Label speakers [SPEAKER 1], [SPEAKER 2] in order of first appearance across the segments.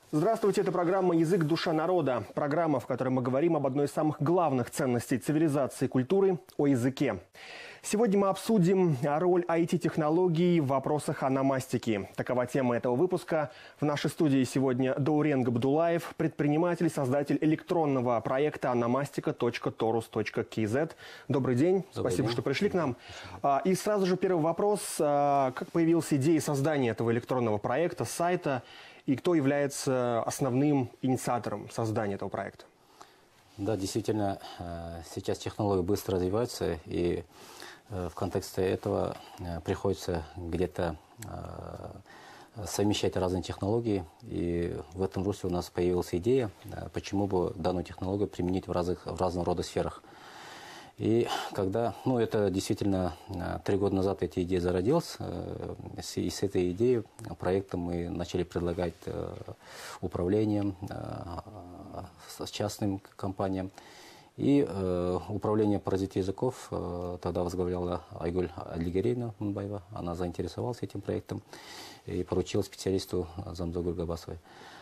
[SPEAKER 1] Здравствуйте, это программа «Язык. Душа народа». Программа, в которой мы говорим об одной из самых главных ценностей цивилизации и культуры – о языке. Сегодня мы обсудим роль IT-технологий в вопросах ономастики. Такова тема этого выпуска. В нашей студии сегодня Даурен Габдулаев, предприниматель и создатель электронного проекта onomastica.torus.kz. Добрый день, спасибо, что пришли к нам. И сразу же первый вопрос. Как появилась идея создания этого электронного проекта, сайта? И кто является основным инициатором создания этого проекта?
[SPEAKER 2] Да, действительно, сейчас технологии быстро развиваются, и в контексте этого приходится где-то совмещать разные технологии. И в этом русле у нас появилась идея, почему бы данную технологию применить в разного рода сферах. И когда, это действительно 3 года назад эта идея зародилась, и с этой идеей проекта мы начали предлагать управлением, с частным компаниям. И управление по развитию языков тогда возглавляла Айгуль Алигерейна Мунбаева. Она заинтересовалась этим проектом и поручила специалисту Замзагуль Габасовой.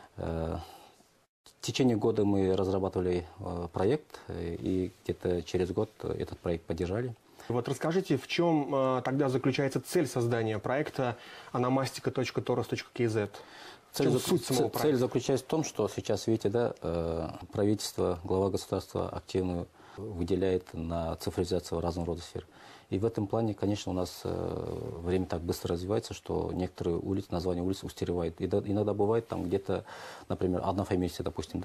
[SPEAKER 2] В течение года мы разрабатывали проект, и где-то через год этот проект поддержали.
[SPEAKER 1] Вот расскажите, в чем тогда заключается цель создания проекта onomastica.torus.kz?
[SPEAKER 2] Цель заключается в том, что сейчас, видите, правительство, глава государства активно выделяет на цифровизацию разного рода сфер. И в этом плане, конечно, у нас время так быстро развивается, что некоторые улицы, названия улиц устаревают. Иногда бывает там где-то, например, одна фамилия, допустим,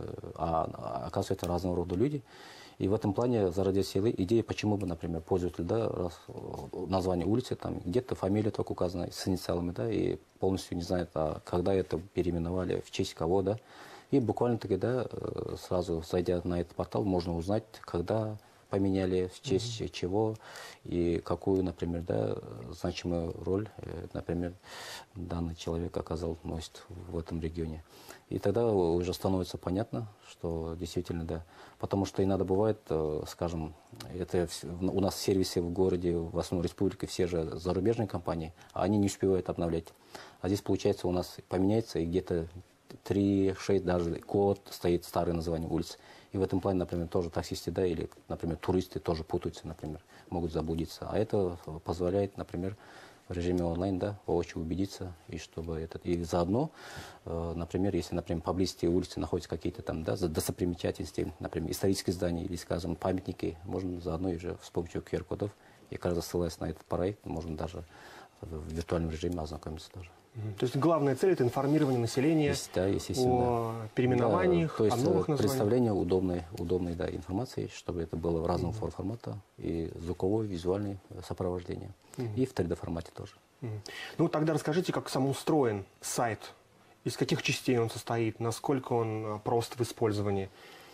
[SPEAKER 2] а оказывается разного рода люди. И в этом плане зародилась идея, почему бы, например, пользователь, название улицы, там где-то фамилия только указана с инициалами, и полностью не знает, когда это переименовали, в честь кого, И буквально-таки, сразу зайдя на этот портал, можно узнать, когда поменяли, в честь чего и какую, например, значимую роль, например, данный человек носит в этом регионе. И тогда уже становится понятно, что действительно, потому что иногда бывает, скажем, это у нас сервисы в городе, в основном республике, все же зарубежные компании, а они не успевают обновлять. А здесь, получается, у нас поменяется, и где-то 3-6, даже год стоит старое название улиц. И в этом плане, например, тоже таксисты, или, например, туристы тоже путаются, например, могут заблудиться. А это позволяет, например, в режиме онлайн, воочию убедиться, и чтобы и заодно, например, если, например, поблизости улицы находятся какие-то там, достопримечательности, например, исторические здания или, скажем, памятники, можно заодно уже с помощью QR-кодов, и как раз ссылаясь на этот проект, можно даже в виртуальном режиме ознакомиться тоже.
[SPEAKER 1] То есть главная цель – это информирование населения о переименованиях,
[SPEAKER 2] то есть
[SPEAKER 1] о новых названиях.
[SPEAKER 2] Представление удобной информации, чтобы это было в разном формате, и звуковое, визуальное сопровождение, и в 3D-формате тоже.
[SPEAKER 1] Тогда расскажите, как сам устроен сайт, из каких частей он состоит, насколько он прост в использовании.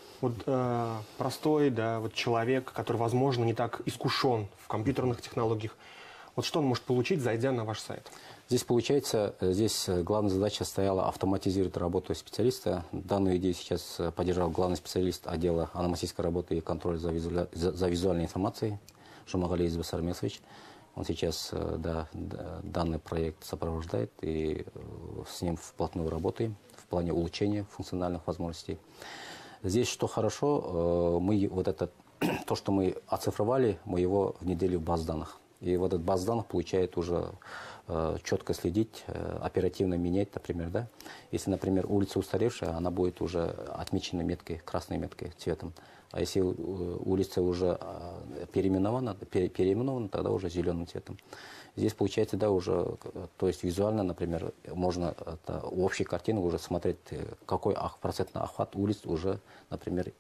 [SPEAKER 1] Простой, человек, который, возможно, не так искушен в компьютерных технологиях, что он может получить, зайдя на ваш сайт?
[SPEAKER 2] Здесь главная задача стояла автоматизировать работу специалиста. Данную идею сейчас поддержал главный специалист отдела ономастической работы и контроля за визуальной информацией Жумагалиев Басармесович. Он сейчас данный проект сопровождает, и с ним вплотную работаем в плане улучшения функциональных возможностей. Здесь что хорошо, то, что мы оцифровали, мы его внедрили в базу данных. И этот баз данных получает уже четко следить, оперативно менять, например, Если, например, улица устаревшая, она будет уже отмечена меткой, красной меткой, цветом. А если улица уже переименована, тогда уже зеленым цветом. Здесь получается, то есть визуально, например, можно общей картины уже смотреть, какой процентный охват улиц уже, например,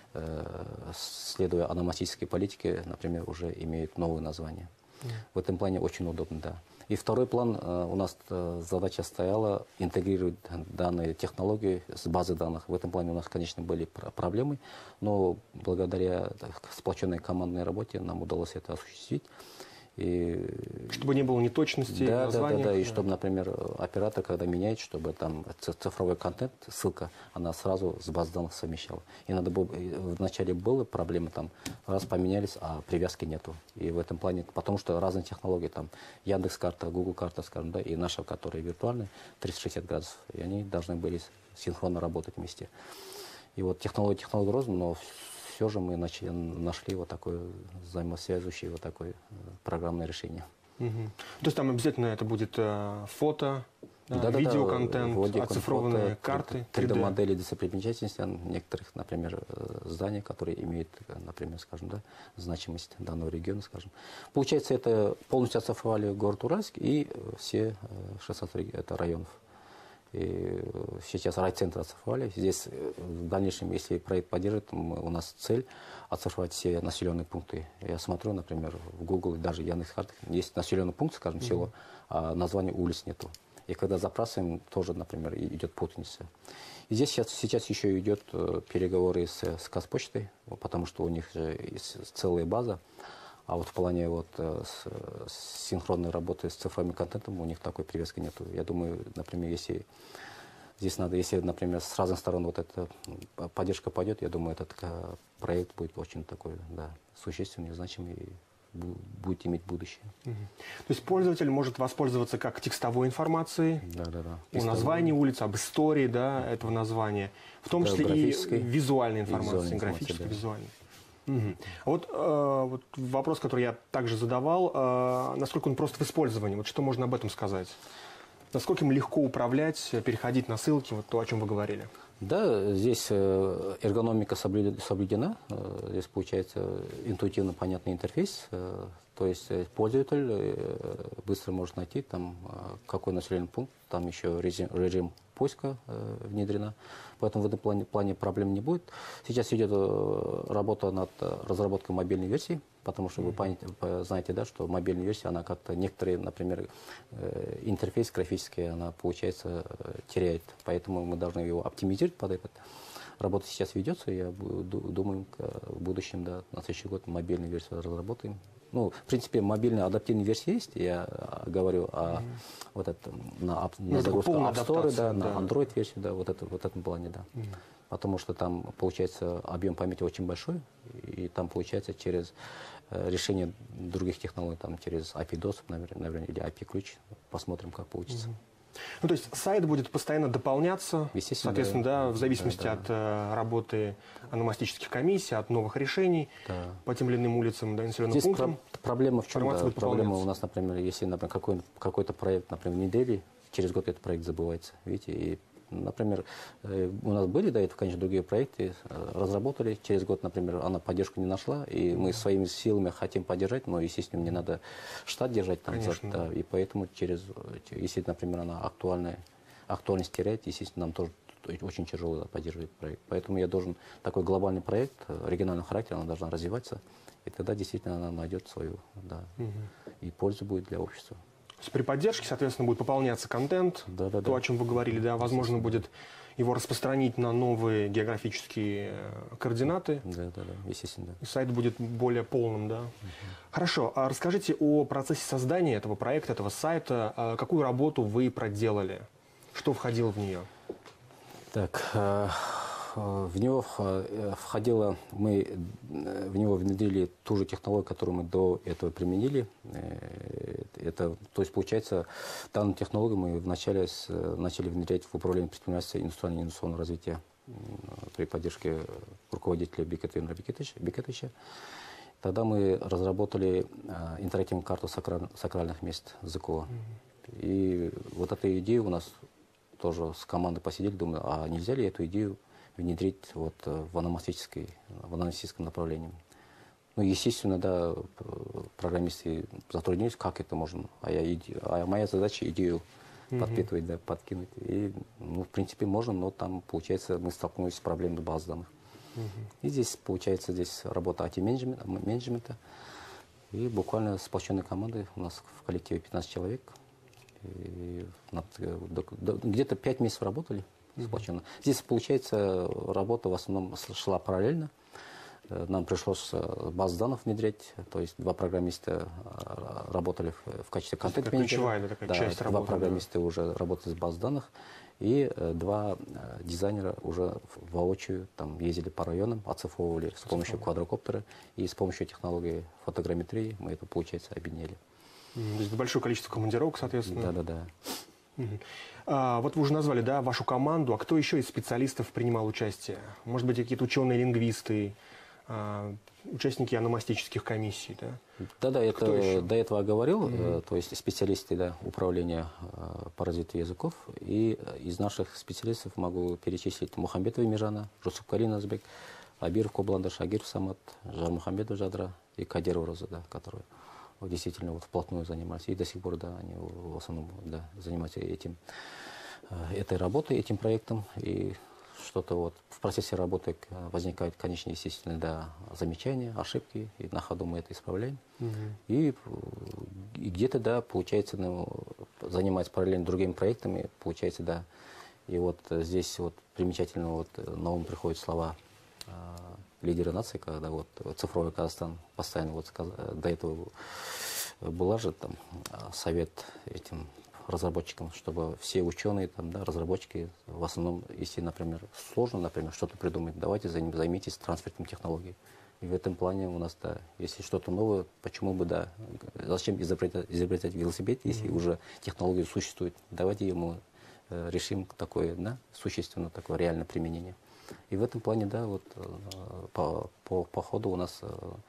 [SPEAKER 2] следуя ономастической политике, например, уже имеют новые названия. В этом плане очень удобно, И второй план, у нас задача стояла интегрировать данные технологии с базой данных. В этом плане у нас, конечно, были проблемы, но благодаря сплоченной командной работе нам удалось это осуществить. И
[SPEAKER 1] чтобы не было неточностей в названиях.
[SPEAKER 2] Да. И чтобы, например, оператор, когда меняет, чтобы там цифровой контент, ссылка, она сразу с баз данных совмещала. И надо было, вначале была проблема, там, раз поменялись, а привязки нету. И в этом плане, потому что разные технологии, там, Яндекс.Карта, Google карта, скажем, да, и наша, которая виртуальная, 360 градусов, и они должны были синхронно работать вместе. И вот технология рознь, но все же мы нашли вот такое взаимосвязывающее вот такое программное решение.
[SPEAKER 1] То есть там обязательно это будет фото, видеоконтент, оцифрованные карты,
[SPEAKER 2] 3D-модели достопримечательностей некоторых, например, зданий, которые имеют, например, скажем, да, значимость данного региона, скажем. Получается, это полностью оцифровали город Уральск и все 16 это районов. И сейчас райцентр оцифровали. Здесь в дальнейшем, если проект поддержит, у нас цель оцифровать все населенные пункты. Я смотрю, например, в Google и даже Яндекс.Карте есть населенный пункт, скажем, село, а названия улиц нету. И когда забрасываем, тоже, например, идет путаница. И здесь сейчас еще идет переговоры с Казпочтой, потому что у них же есть целая база. А вот в плане вот синхронной работы с цифровым контентом у них такой привязки нету. Я думаю, например, если здесь надо, если, например, с разных сторон вот эта поддержка пойдет, я думаю, этот проект будет очень такой, да, существенный, значимый и будет иметь будущее.
[SPEAKER 1] То есть пользователь может воспользоваться как текстовой информацией, о названии улицы, об истории, да, этого названия, в том числе и визуальной информации, графической, визуальной. Вот вопрос, который я также задавал, насколько он прост в использовании, вот что можно об этом сказать? Насколько им легко управлять, переходить на ссылки, вот то, о чем вы говорили?
[SPEAKER 2] Да, здесь эргономика соблюдена, здесь получается интуитивно понятный интерфейс, то есть пользователь быстро может найти, там, какой населенный пункт, там еще режим поиска внедрена, поэтому в этом плане проблем не будет. Сейчас идет работа над разработкой мобильной версии, потому что вы знаете, да, что мобильная версия, она как-то некоторые, например, интерфейс графический, она, получается, теряет, поэтому мы должны его оптимизировать под этот. Работа сейчас ведется, я думаю, в будущем, да, на следующий год мобильную версию разработаем. Ну, в принципе, мобильная адаптивная версия есть, я говорю о вот это, на загрузку App Store, да, на Android-версию, да, вот в этом плане, да. Потому что там, получается, объем памяти очень большой, и там, получается, через решение других технологий, там, через API-доступ, наверное, или API-ключ, посмотрим, как получится.
[SPEAKER 1] Ну, то есть сайт будет постоянно дополняться, соответственно, да, в зависимости от работы ономастических комиссий, от новых решений по тем или иным улицам, да, населенным пунктам.
[SPEAKER 2] Проблема в чем? Проблема у нас, например, если, например, какой-то проект, например, внедрили, через год этот проект забывается, видите, и, например, у нас были до этого, конечно, другие проекты, разработали, через год, например, она поддержку не нашла, и мы своими силами хотим поддержать, но, естественно, мне надо штат держать там, и поэтому если, например, она актуальность теряет, естественно, нам тоже очень тяжело поддерживать проект. Поэтому я должен, такой глобальный проект, регионального характера, она должна развиваться, и тогда действительно она найдет свою, да, и пользу будет для общества.
[SPEAKER 1] При поддержке, соответственно, будет пополняться контент, то, о чем вы говорили, да, возможно, будет его распространить на новые географические координаты.
[SPEAKER 2] Естественно.
[SPEAKER 1] И сайт будет более полным, да. Хорошо, а расскажите о процессе создания этого проекта, этого сайта. Какую работу вы проделали? Что входило в нее?
[SPEAKER 2] Так, в него входило, мы в него внедрили ту же технологию, которую мы до этого применили. Это, то есть, получается, данную технологию мы вначале начали внедрять в управление предпринимательства и индустриального развития при поддержке руководителя Бекетовича Бекетовича. Тогда мы разработали интерактивную карту сакральных мест ЗКО. И вот эта идея у нас тоже с командой посидели, думаю, а нельзя ли эту идею внедрить вот в ономастическом направлении. Ну, естественно, да, программисты затруднились, как это можно. А моя задача идею подпитывать, да, подкинуть. И, ну, в принципе, можно, но там, получается, мы столкнулись с проблемой баз данных. И здесь, получается, работа IT-менеджмента. И буквально сплоченной командой, у нас в коллективе 15 человек. Где-то 5 месяцев работали сплоченно. Здесь, получается, работа в основном шла параллельно. Нам пришлось базу данных внедрять, то есть два программиста работали в качестве контент-менеджера.
[SPEAKER 1] Это ключевая часть
[SPEAKER 2] два
[SPEAKER 1] работы.
[SPEAKER 2] Программисты уже работали с базой данных, и два дизайнера уже воочию там ездили по районам, оцифровывали с помощью квадрокоптера, и с помощью технологии фотограмметрии мы это, получается, объединили.
[SPEAKER 1] То есть большое количество командировок, соответственно.
[SPEAKER 2] Да.
[SPEAKER 1] Вот вы уже назвали, да, вашу команду. А кто еще из специалистов принимал участие? Может быть, какие-то ученые-лингвисты, участники ономастических комиссий, да?
[SPEAKER 2] Да, это до этого я говорил, то есть специалисты, да, управления по развитию языков. И из наших специалистов могу перечислить Мухамбетова Мижана, Жусупкали Назбек, Абиров Кобландаш, Агиров Самат, Жармухамбетов Жадра и Кадиров Роза, да, которые действительно вот вплотную занимались. И до сих пор, да, они в основном, да, занимаются этой работой, этим проектом. И что-то вот в процессе работы возникают, конечно, естественно, да, замечания, ошибки, и на ходу мы это исправляем. И где-то, да, получается, занимаясь параллельно другими проектами, получается, да. И вот здесь вот примечательно вот на ум приходят слова лидеры нации, когда вот цифровой Казахстан постоянно вот до этого была же там совет этим разработчикам, чтобы все ученые, там, да, разработчики, в основном, если, например, сложно, например, что-то придумать, давайте займитесь трансфером технологий. И в этом плане у нас, да, если что-то новое, почему бы, да, зачем изобретать велосипед, если уже технология существует, давайте ему решим такое, да, существенно такое реальное применение. И в этом плане, да, вот по ходу у нас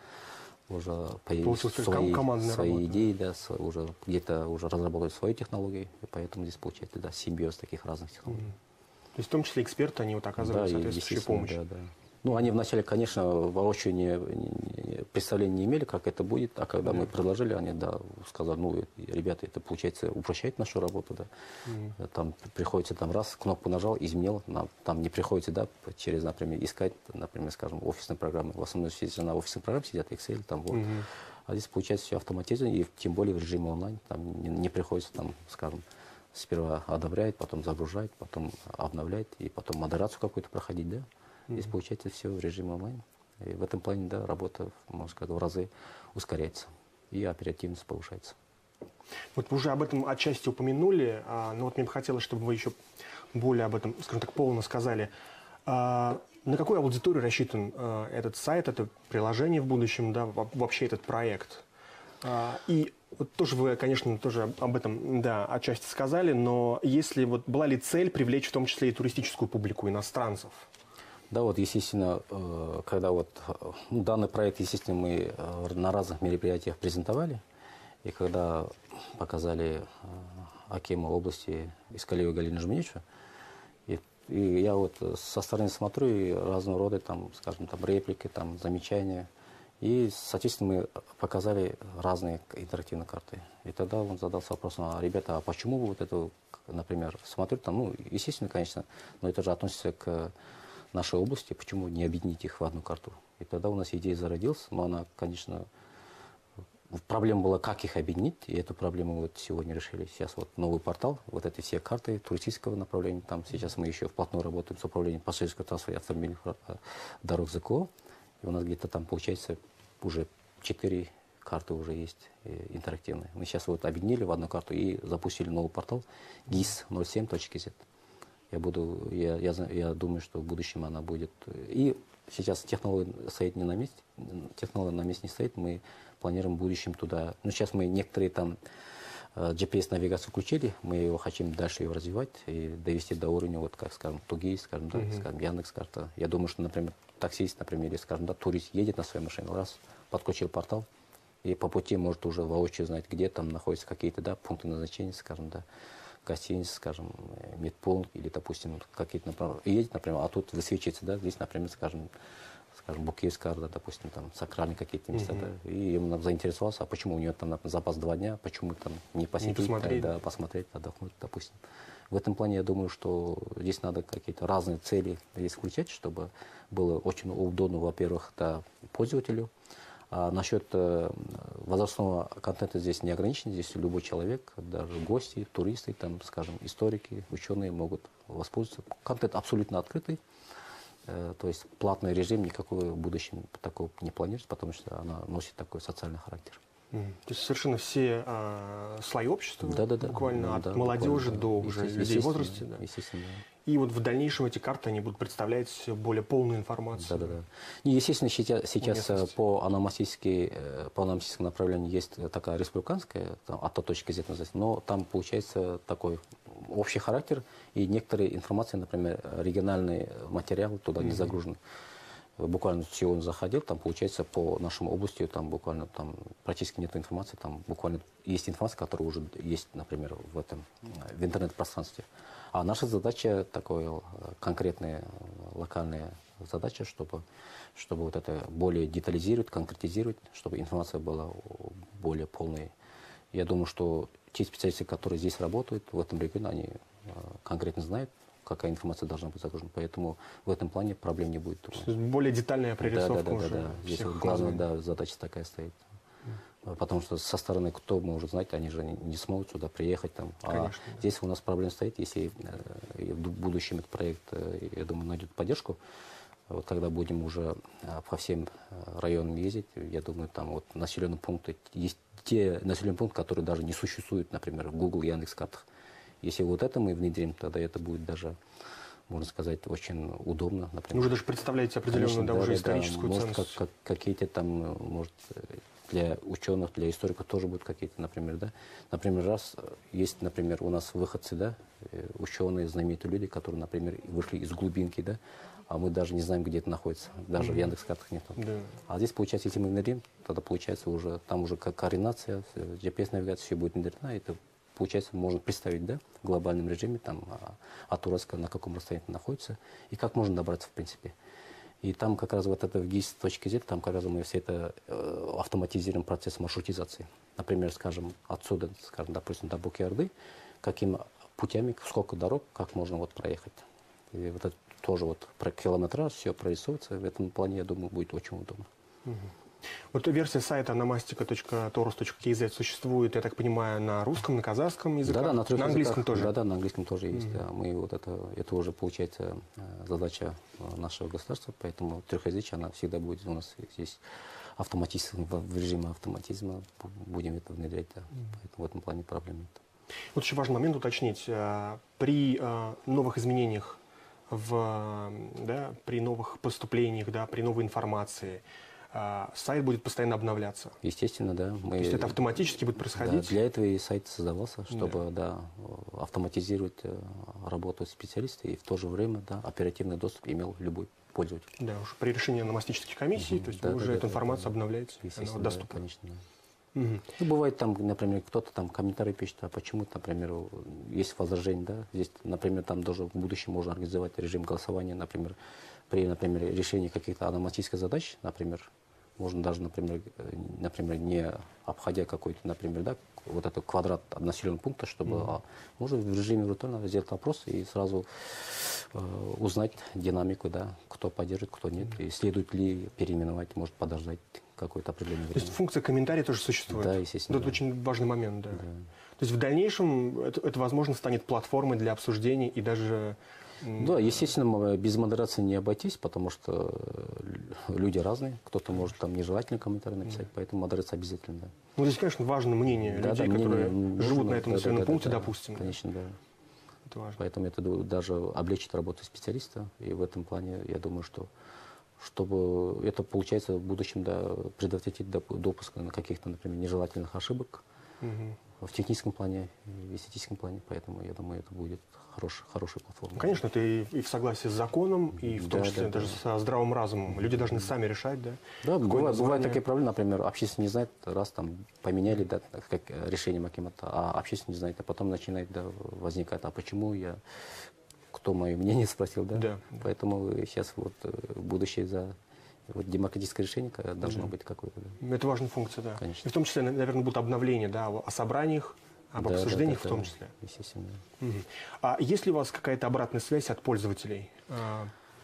[SPEAKER 2] уже появились свои идеи, да, уже где-то уже разработали свои технологии, и поэтому здесь получается, да, симбиоз таких разных технологий.
[SPEAKER 1] То есть в том числе эксперты, они вот оказывают, да, соответствующую помощь.
[SPEAKER 2] Да. Ну, они вначале, конечно, воочию представления не имели, как это будет, а когда мы предложили, они, да, сказали, ну, ребята, это, получается, упрощает нашу работу, да. Там приходится, там, раз, кнопку нажал, изменил, там не приходится, да, через, например, искать, например, скажем, офисные программы. В основном все на офисных программах сидят, Excel, там, вот. А здесь, получается, все автоматизировано, и тем более в режиме онлайн, там не приходится, там, скажем, сперва одобряет, потом загружает, потом обновляет, и потом модерацию какую-то проходить, да. Здесь получается все в режиме онлайн. И в этом плане, да, работа, можно сказать, в разы ускоряется. И оперативность повышается.
[SPEAKER 1] Вот вы уже об этом отчасти упомянули, но вот мне бы хотелось, чтобы вы еще более об этом, скажем так, полно сказали. На какую аудиторию рассчитан этот сайт, это приложение в будущем, да, вообще этот проект? И вот тоже вы, конечно, тоже об этом, да, отчасти сказали, но если вот была ли цель привлечь в том числе и туристическую публику, иностранцев?
[SPEAKER 2] Да, вот, естественно, когда вот данный проект, естественно, мы на разных мероприятиях презентовали, и когда показали акима области Искалиева Галина Жминичева, и я вот со стороны смотрю, и разного рода, там, скажем, там, реплики, там, замечания, и, соответственно, мы показали разные интерактивные карты. И тогда он задался вопросом, ребята, а почему вы вот это, например, смотрят там, ну, естественно, конечно, но это же относится к нашей области, почему не объединить их в одну карту. И тогда у нас идея зародилась, но она, конечно, проблема была, как их объединить, и эту проблему вот сегодня решили. Сейчас вот новый портал, вот эти все карты туристического направления, там сейчас мы еще вплотную работаем с управлением пассажирского транспорта и автомобильных дорог ЗКО, и у нас где-то там, получается, уже 4 карты уже есть интерактивные. Мы сейчас вот объединили в одну карту и запустили новый портал gis07.kz. Я думаю, что в будущем она будет. И сейчас технология стоит не на месте. Технология на месте не стоит. Мы планируем в будущем туда. Ну, сейчас мы некоторые там GPS-навигацию включили. Мы его хотим дальше ее развивать и довести до уровня, вот, как, скажем, Тугис, скажем, да, скажем, Яндекс.Карта. Я думаю, что, например, таксист, например, или, скажем, да, турист едет на своей машине, раз, подключил портал, и по пути может уже воочию знать, где там находятся какие-то, да, пункты назначения, скажем, да, гостиница, скажем, медпункт или, допустим, какие-то направления. И едет, например, а тут высвечивается, да, здесь, например, скажем, Букиевская, да, допустим, там, сакральные какие-то места, да, и ему заинтересовался, а почему у него там запас 2 дня, почему там не посетить, да, посмотреть, отдохнуть, допустим. В этом плане я думаю, что здесь надо какие-то разные цели здесь включать, чтобы было очень удобно, во-первых, да, пользователю. А насчет возрастного контента здесь не ограничено, здесь любой человек, даже гости, туристы, там, скажем, историки, ученые могут воспользоваться. Контент абсолютно открытый. то есть платный режим никакой в будущем такого не планируется, потому что она носит такой социальный характер.
[SPEAKER 1] То есть совершенно все слои общества, буквально от молодежи до уже людей в возрасте. Да.
[SPEAKER 2] Естественно, да.
[SPEAKER 1] И вот в дальнейшем эти карты они будут представлять более полную информацию.
[SPEAKER 2] Да. И, естественно, сейчас по аномастическому направлению есть такая республиканская, от точки Z называется, но там получается такой общий характер, и некоторые информации, например, региональные материалы туда не загружены. Буквально сегодня заходил, там получается по нашему области, там буквально там практически нет информации, там буквально есть информация, которая уже есть, например, в интернет-пространстве. А наша задача такая конкретная, локальная задача, чтобы вот это более детализировать, конкретизировать, чтобы информация была более полной. Я думаю, что те специалисты, которые здесь работают, в этом регионе, они конкретно знают, какая информация должна быть загружена. Поэтому в этом плане проблем не будет.
[SPEAKER 1] Более детальная прорисовка уже.
[SPEAKER 2] Да. Здесь вот главная задача такая стоит. Потому что со стороны кто может знать, они же не смогут сюда приехать. Там. Здесь у нас проблема стоит, если в будущем этот проект, я думаю, найдет поддержку. Вот когда будем уже по всем районам ездить, я думаю, там вот населенные пункты, есть те населенные пункты, которые даже не существуют, например, в Google, Яндекс.Картах. Если вот это мы внедрим, тогда это будет даже, можно сказать, очень удобно. Например.
[SPEAKER 1] Вы даже представляете определенную уже историческую ценность.
[SPEAKER 2] Какие-то там, может, для ученых, для историков тоже будут какие-то, например, да. Например, раз есть, например, у нас выходцы, да, ученые, знаменитые люди, которые, например, вышли из глубинки, да, а мы даже не знаем, где это находится. Даже в Яндекс.Картах нет.
[SPEAKER 1] Да.
[SPEAKER 2] А здесь, получается, если мы внедрим, тогда получается уже, там уже как координация, GPS-навигация, все будет внедрена, это получается, можно представить, да, в глобальном режиме, там, от Уральска на каком расстоянии находится, и как можно добраться, в принципе. И там как раз вот это в GIS.Z, там как раз мы все это автоматизируем процесс маршрутизации. Например, скажем, отсюда, скажем, допустим, до Буки-Орды, какими путями, сколько дорог, как можно вот проехать. И вот это тоже вот про километраж, все прорисовывается. В этом плане, я думаю, будет очень удобно.
[SPEAKER 1] Вот версия сайта namastika.torus.kz существует, я так понимаю, на русском, на казахском языках?
[SPEAKER 2] Да, на
[SPEAKER 1] английском тоже?
[SPEAKER 2] Да, на английском тоже есть. Да. Мы вот это уже, получается, задача нашего государства, поэтому трехязычие, она всегда будет у нас здесь автоматизм, в режиме автоматизма будем это внедрять. Да. Поэтому в этом плане проблем нет.
[SPEAKER 1] Вот еще важный момент уточнить. При новых изменениях, при новых поступлениях, да, при новой информации, сайт будет постоянно обновляться.
[SPEAKER 2] Естественно, да.
[SPEAKER 1] То есть это автоматически будет происходить?
[SPEAKER 2] Да, для этого и сайт создавался, чтобы автоматизировать работу специалиста и в то же время оперативный доступ имел любой пользователь.
[SPEAKER 1] Да, уже при решении аномастических комиссий, то есть вы уже эту информацию обновляете, она доступна.
[SPEAKER 2] Да, конечно, да. Ну, бывает там, например, кто-то там комментарий пишет, а почему, например, есть возражение, да, здесь, например, там даже в будущем можно организовать режим голосования, например, при, например, решении каких-то аномастических задач, например, можно даже, например, не обходя какой-то, например, да, вот этот квадрат населенного пункта, чтобы можно в режиме виртуально сделать опрос и сразу узнать динамику, да, кто поддержит, кто нет, и следует ли переименовать, может подождать какое-то определенное время.
[SPEAKER 1] То есть функция комментария тоже существует?
[SPEAKER 2] Да, естественно.
[SPEAKER 1] Это очень важный момент, да. То есть в дальнейшем это возможно, станет платформой для обсуждений и даже...
[SPEAKER 2] Да, естественно, без модерации не обойтись, потому что люди разные. Кто-то может там нежелательный комментарий написать, поэтому модерация обязательно. Да.
[SPEAKER 1] Ну, здесь, конечно, важно мнение людей, которые живут на этом населенном пункте, допустим.
[SPEAKER 2] Конечно, да.
[SPEAKER 1] Это важно.
[SPEAKER 2] Поэтому это даже облегчит работу специалиста. И в этом плане, я думаю, что чтобы это, получается, в будущем предотвратить допуск каких-то, например, нежелательных ошибок в техническом плане, в эстетическом плане. Поэтому, я думаю, это будет хорошая платформа.
[SPEAKER 1] Конечно, это и в согласии с законом, и в том числе даже со здравым разумом. Люди должны сами решать, да?
[SPEAKER 2] Да, бывают такие проблемы, например, общественник не знает, раз там поменяли, да, как решение Акимата, а общественник не знает, а потом начинает возникать, а почему кто мое мнение спросил, да? Да. Поэтому сейчас вот будущее за демократическое решение должно быть какое-то. Да.
[SPEAKER 1] Это важная функция, да.
[SPEAKER 2] Конечно.
[SPEAKER 1] И в том числе, наверное, будут обновления, да, о собраниях, об обсуждениях в том числе.
[SPEAKER 2] Естественно.
[SPEAKER 1] А есть ли у вас какая-то обратная связь от пользователей?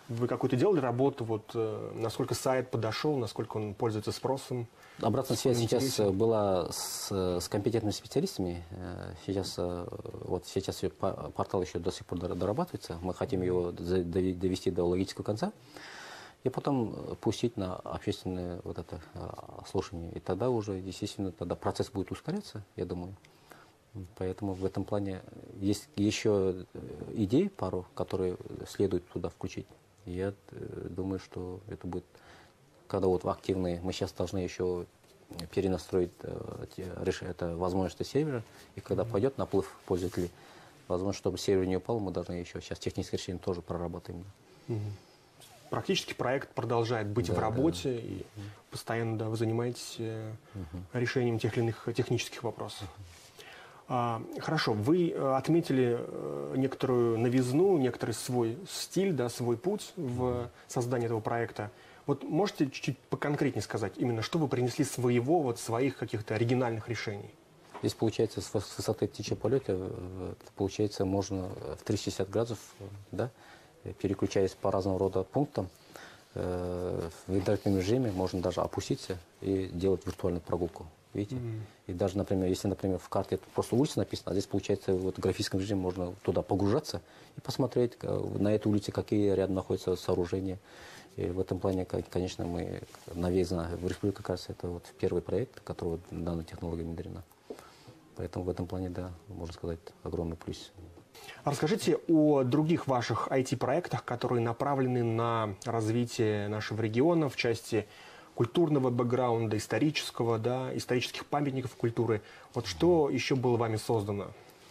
[SPEAKER 1] Вы какую-то делали работу, вот, насколько сайт подошел, насколько он пользуется спросом?
[SPEAKER 2] Обратная связь сейчас была с компетентными специалистами. Сейчас портал еще до сих пор дорабатывается. Мы хотим его довести до логического конца и потом пустить на общественное вот это слушание. И тогда уже, естественно, тогда процесс будет ускоряться, я думаю. Поэтому в этом плане есть еще идей пару, которые следует туда включить. Я думаю, что это будет, когда вот активные, мы сейчас должны еще перенастроить это возможности сервера, и когда пойдет наплыв пользователей, возможно, чтобы сервер не упал, мы должны еще сейчас техническое решение тоже проработаем.
[SPEAKER 1] Практически проект продолжает быть в работе, и постоянно вы занимаетесь решением тех или иных технических вопросов. Хорошо, вы отметили некоторую новизну, некоторый свой стиль, да, свой путь в создании этого проекта. Вот можете чуть-чуть поконкретнее сказать, именно что вы принесли своего, вот своих каких-то оригинальных решений?
[SPEAKER 2] Здесь получается с высоты птичьего полета, получается, можно в 360 градусов, да, переключаясь по разного рода пунктам, в интерактивном режиме можно даже опуститься и делать виртуальную прогулку. Видите? И даже, например, если, например, в карте просто улица написана, а здесь, получается, вот в графическом режиме можно туда погружаться и посмотреть на этой улице, какие рядом находятся сооружения. И в этом плане, конечно, мы навязаны в республике, как раз это вот первый проект, который данная технология внедрена. Поэтому в этом плане, да, можно сказать, огромный плюс.
[SPEAKER 1] Расскажите о других ваших IT-проектах, которые направлены на развитие нашего региона в части культурного бэкграунда, исторического, да, исторических памятников культуры. Вот что еще было вами создано?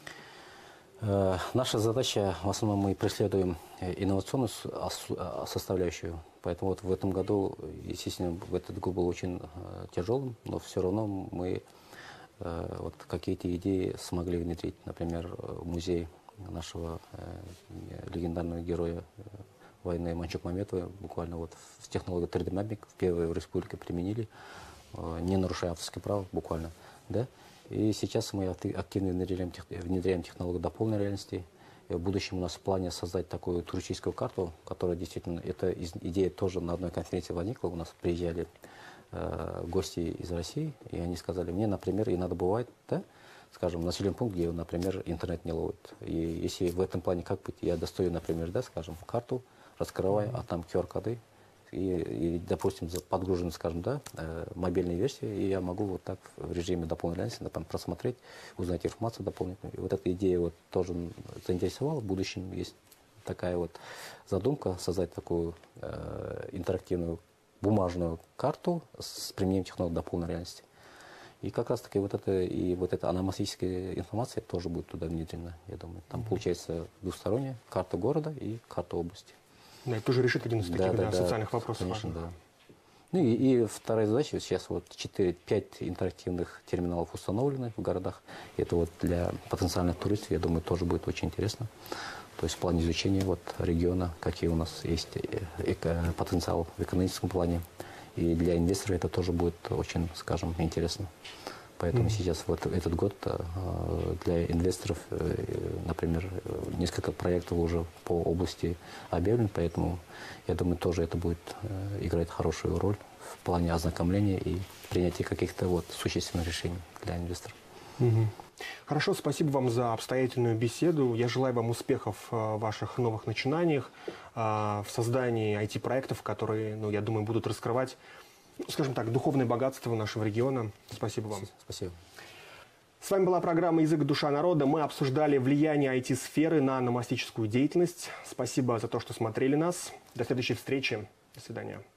[SPEAKER 2] Наша задача, в основном мы преследуем инновационную составляющую. Поэтому вот в этом году, естественно, этот год был очень тяжелым, но все равно мы вот какие-то идеи смогли внедрить. Например, музей нашего легендарного героя войны Манчук Маметова, буквально вот в технологии 3D-маппинг впервые в республике применили, не нарушая авторское право, буквально, да. И сейчас мы активно внедряем технологию дополненной реальности. И в будущем у нас в плане создать такую туристическую карту, которая действительно, эта идея тоже на одной конференции возникла. У нас приезжали гости из России, и они сказали, мне, например, иногда бывает, да, скажем, населенный пункт, где, например, интернет не ловит. И если в этом плане как быть, я достаю, например, да, скажем, карту, раскрываю, а там QR-коды, и, допустим, подгружены, скажем, да, мобильные версии, и я могу вот так в режиме дополненной реальности просмотреть, узнать информацию дополнительную. И вот эта идея вот тоже заинтересовала. В будущем есть такая вот задумка создать такую интерактивную бумажную карту с применением технологий дополненной реальности. И как раз таки вот эта аномастическая информация тоже будет туда внедрена, я думаю. Там получается двусторонняя карта города и карта области.
[SPEAKER 1] Да, это тоже решит один из таких социальных вопросов.
[SPEAKER 2] Конечно, да. Ну и вторая задача, сейчас вот 4-5 интерактивных терминалов установлены в городах. Это вот для потенциальных туристов, я думаю, тоже будет очень интересно. То есть в плане изучения вот региона, какие у нас есть потенциал в экономическом плане. И для инвесторов это тоже будет очень, скажем, интересно. Поэтому сейчас вот этот год для инвесторов, например, несколько проектов уже по области объявлено, поэтому я думаю, тоже это будет играть хорошую роль в плане ознакомления и принятия каких-то вот существенных решений для инвесторов.
[SPEAKER 1] Хорошо, спасибо вам за обстоятельную беседу. Я желаю вам успехов в ваших новых начинаниях, в создании IT-проектов, которые, ну, я думаю, будут раскрывать, скажем так, духовное богатство нашего региона. Спасибо вам.
[SPEAKER 2] Спасибо.
[SPEAKER 1] С вами была программа «Язык. Душа народа». Мы обсуждали влияние IT-сферы на номастическую деятельность. Спасибо за то, что смотрели нас. До следующей встречи. До свидания.